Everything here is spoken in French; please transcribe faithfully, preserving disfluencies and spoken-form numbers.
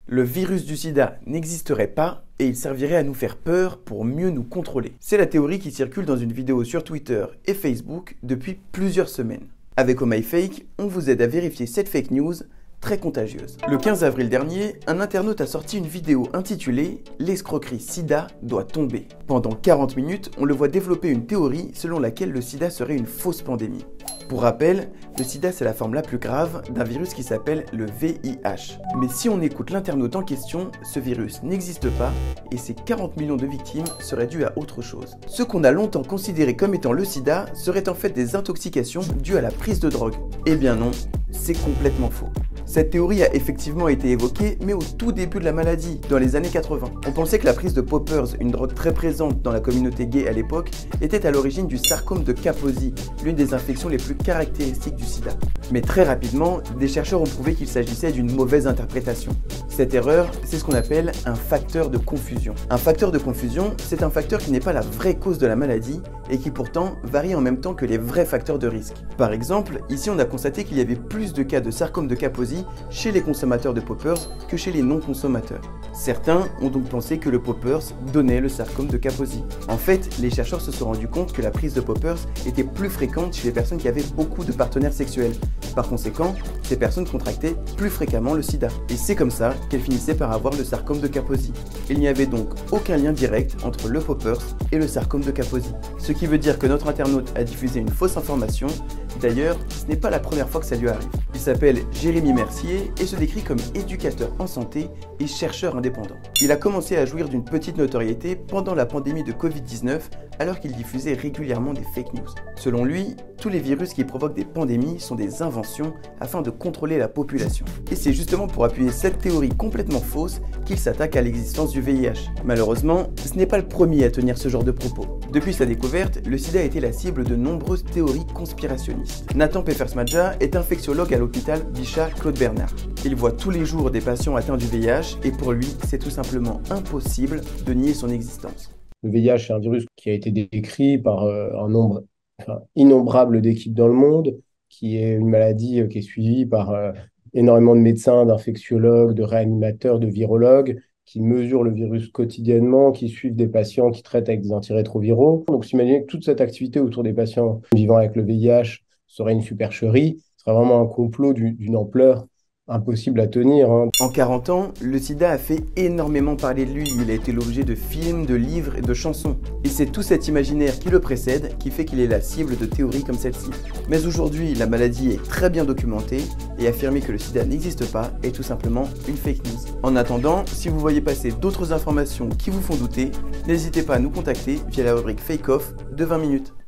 Le virus du sida n'existerait pas et il servirait à nous faire peur pour mieux nous contrôler. C'est la théorie qui circule dans une vidéo sur Twitter et Facebook depuis plusieurs semaines. Avec Oh My Fake, on vous aide à vérifier cette fake news très contagieuse. Le quinze avril dernier, un internaute a sorti une vidéo intitulée « L'escroquerie sida doit tomber ». Pendant quarante minutes, on le voit développer une théorie selon laquelle le sida serait une fausse pandémie. Pour rappel, le sida c'est la forme la plus grave d'un virus qui s'appelle le V I H. Mais si on écoute l'internaute en question, ce virus n'existe pas et ces quarante millions de victimes seraient dues à autre chose. Ce qu'on a longtemps considéré comme étant le sida serait en fait des intoxications dues à la prise de drogue. Eh bien non, c'est complètement faux. Cette théorie a effectivement été évoquée, mais au tout début de la maladie, dans les années quatre-vingts. On pensait que la prise de poppers, une drogue très présente dans la communauté gay à l'époque, était à l'origine du sarcome de Kaposi, l'une des infections les plus caractéristiques du sida. Mais très rapidement, des chercheurs ont prouvé qu'il s'agissait d'une mauvaise interprétation. Cette erreur, c'est ce qu'on appelle un facteur de confusion. Un facteur de confusion, c'est un facteur qui n'est pas la vraie cause de la maladie et qui pourtant varie en même temps que les vrais facteurs de risque. Par exemple, ici on a constaté qu'il y avait plus de cas de sarcome de Kaposi chez les consommateurs de poppers que chez les non-consommateurs. Certains ont donc pensé que le poppers donnait le sarcome de Kaposi. En fait, les chercheurs se sont rendus compte que la prise de poppers était plus fréquente chez les personnes qui avaient beaucoup de partenaires sexuels. Par conséquent, ces personnes contractaient plus fréquemment le sida. Et c'est comme ça qu'elles finissaient par avoir le sarcome de Kaposi. Il n'y avait donc aucun lien direct entre le poppers et le sarcome de Kaposi. Ce qui veut dire que notre internaute a diffusé une fausse information. D'ailleurs, ce n'est pas la première fois que ça lui arrive. Il s'appelle Jérémy Mercier et se décrit comme éducateur en santé et chercheur indépendant. Il a commencé à jouir d'une petite notoriété pendant la pandémie de Covid dix-neuf alors qu'il diffusait régulièrement des fake news. Selon lui, tous les virus qui provoquent des pandémies sont des inventions afin de contrôler la population. Et c'est justement pour appuyer cette théorie complètement fausse qu'il s'attaque à l'existence du V I H. Malheureusement, ce n'est pas le premier à tenir ce genre de propos. Depuis sa découverte, le sida a été la cible de nombreuses théories conspirationnistes. Nathan Peffersmadja est infectiologue à l'hôpital Bichat Claude Bernard. Il voit tous les jours des patients atteints du V I H et pour lui, c'est tout simplement impossible de nier son existence. Le V I H est un virus qui a été décrit par euh, un nombre enfin, innombrable d'équipes dans le monde, qui est une maladie euh, qui est suivie par euh, énormément de médecins, d'infectiologues, de réanimateurs, de virologues, qui mesurent le virus quotidiennement, qui suivent des patients qui traitent avec des antirétroviraux. Donc, s'imaginer que toute cette activité autour des patients vivant avec le V I H serait une supercherie, ce serait vraiment un complot d'une ampleur impossible à tenir. Hein. En quarante ans, le sida a fait énormément parler de lui. Il a été l'objet de films, de livres et de chansons. Et c'est tout cet imaginaire qui le précède qui fait qu'il est la cible de théories comme celle-ci. Mais aujourd'hui, la maladie est très bien documentée et affirmer que le sida n'existe pas est tout simplement une fake news. En attendant, si vous voyez passer d'autres informations qui vous font douter, n'hésitez pas à nous contacter via la rubrique Fake Off de vingt minutes.